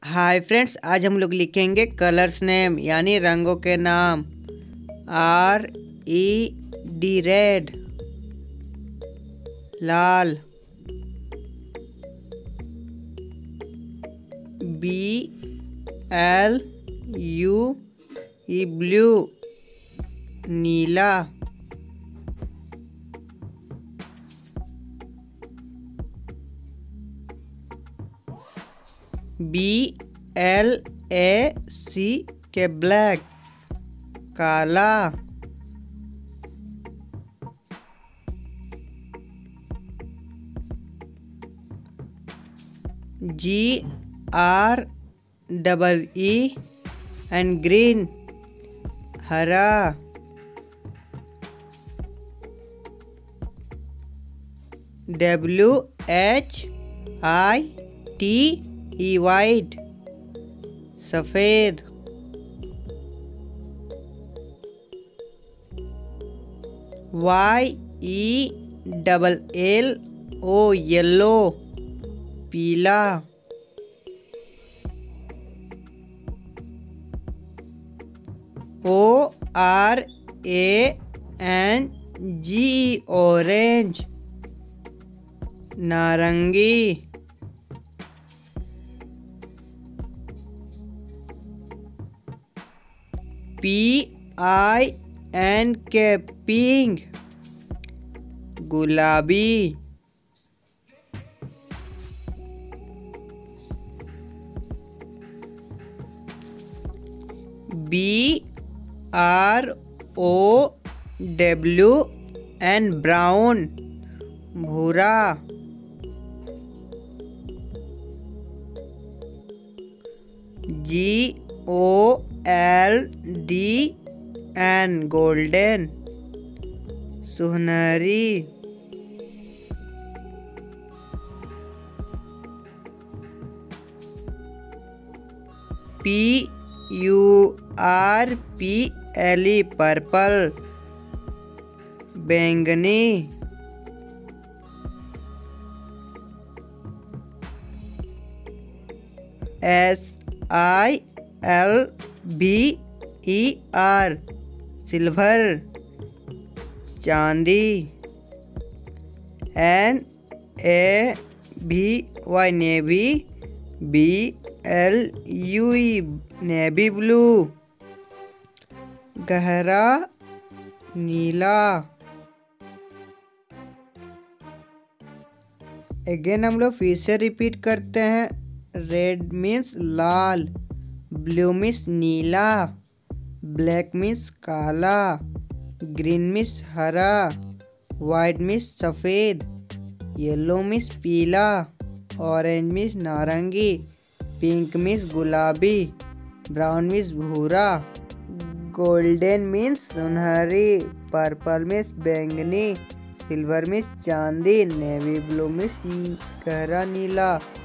Hi friends, आज हम लोग लिखेंगे कलर्स नेम यानी रंगों के नाम। RED रेड, लाल। BLUE ब्लू, नीला। BLACK ब्लैक, काला। GREE ग्रीन, हरा। WHITE वाइट, सफेद। YELLO येलो, पीला। ORANGE ऑरेंज, नारंगी। PINK पिंक, गुलाबी। BROWN ब्राउन, भूरा। GOLDEN गोल्डन, सुनहरी। PURPLE पर्पल, बैंगनी। SILVER सिल्वर, चांदी। NAVY navy, BLUE navy blue, गहरा नीला। अगेन हम लोग फिर से रिपीट करते हैं। रेड मीन्स लाल, ब्लू मीन्स नीला, ब्लैक मीन्स काला, ग्रीन मीन्स हरा, वाइट मीन्स सफ़ेद, येलो मीन्स पीला, ऑरेंज मीन्स नारंगी, पिंक मीन्स गुलाबी, ब्राउन मीन्स भूरा, गोल्डन मीन्स सुनहरी, पर्पल मीन्स बैंगनी, सिल्वर मीन्स चांदी, नेवी ब्लू मीन्स गहरा नीला।